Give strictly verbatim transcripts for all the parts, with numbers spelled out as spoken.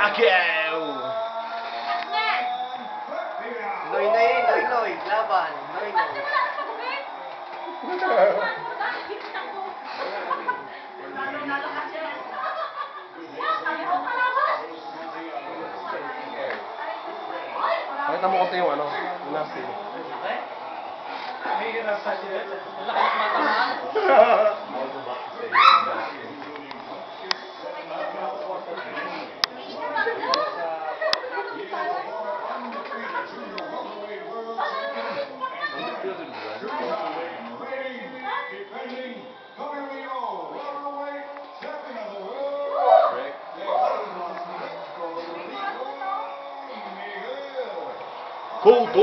Pacquiao! Noy, noy, noy, noy. Laban. Noy, noy. Pakita mo konti yung ano, yung nasty. Laki ng mata na. Koto!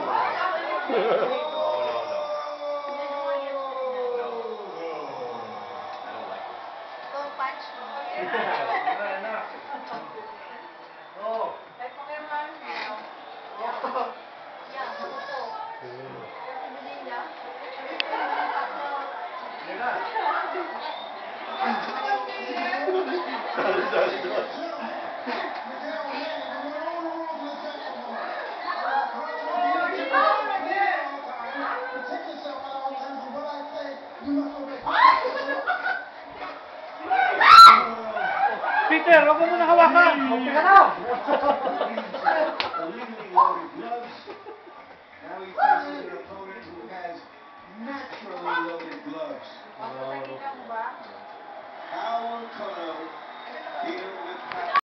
Peter, wag mo muna hawakan. Okay ka na. Our color here